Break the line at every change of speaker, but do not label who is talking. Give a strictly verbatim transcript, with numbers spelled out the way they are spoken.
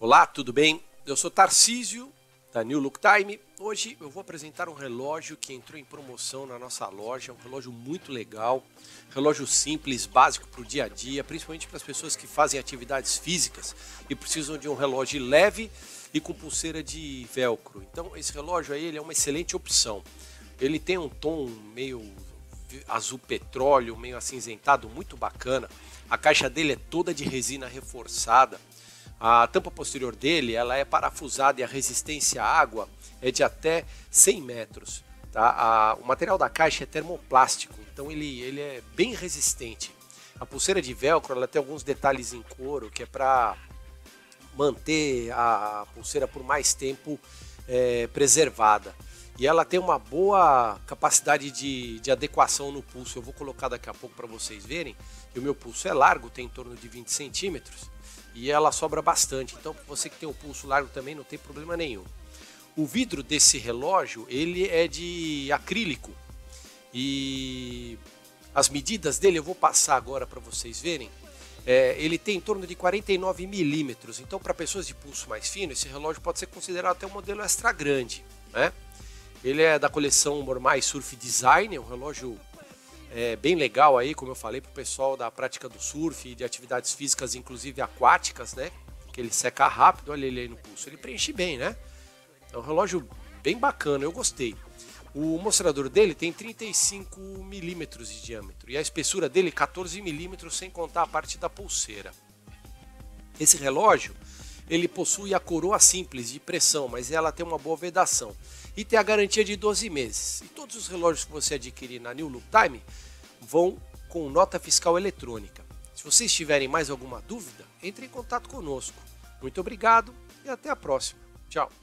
Olá, tudo bem? Eu sou Tarcísio, da New Look Time. Hoje eu vou apresentar um relógio que entrou em promoção na nossa loja, um relógio muito legal, relógio simples, básico para o dia a dia, principalmente para as pessoas que fazem atividades físicas e precisam de um relógio leve e com pulseira de velcro. Então esse relógio aí ele é uma excelente opção. Ele tem um tom meio azul petróleo, meio acinzentado, muito bacana. A caixa dele é toda de resina reforçada. A tampa posterior dele ela é parafusada e a resistência à água é de até cem metros. Tá? A, o material da caixa é termoplástico, então ele, ele é bem resistente. A pulseira de velcro ela tem alguns detalhes em couro que é para manter a pulseira por mais tempo é, preservada. E ela tem uma boa capacidade de, de adequação no pulso. Eu vou colocar daqui a pouco para vocês verem. E o meu pulso é largo, tem em torno de vinte centímetros. E ela sobra bastante. Então, você que tem o pulso largo também não tem problema nenhum. O vidro desse relógio, ele é de acrílico. E as medidas dele eu vou passar agora para vocês verem. É, ele tem em torno de quarenta e nove milímetros. Então, para pessoas de pulso mais fino, esse relógio pode ser considerado até um modelo extra grande, né? Ele é da coleção Mormai Surf Design, é um relógio é, bem legal aí, como eu falei, para o pessoal da prática do surf e de atividades físicas, inclusive aquáticas, né? Que ele seca rápido, olha ele aí no pulso, ele preenche bem, né? É um relógio bem bacana, eu gostei. O mostrador dele tem trinta e cinco milímetros de diâmetro e a espessura dele quatorze milímetros, sem contar a parte da pulseira. Esse relógio, ele possui a coroa simples de pressão, mas ela tem uma boa vedação. E tem a garantia de doze meses. E todos os relógios que você adquirir na New Look Time vão com nota fiscal eletrônica. Se vocês tiverem mais alguma dúvida, entre em contato conosco. Muito obrigado e até a próxima. Tchau.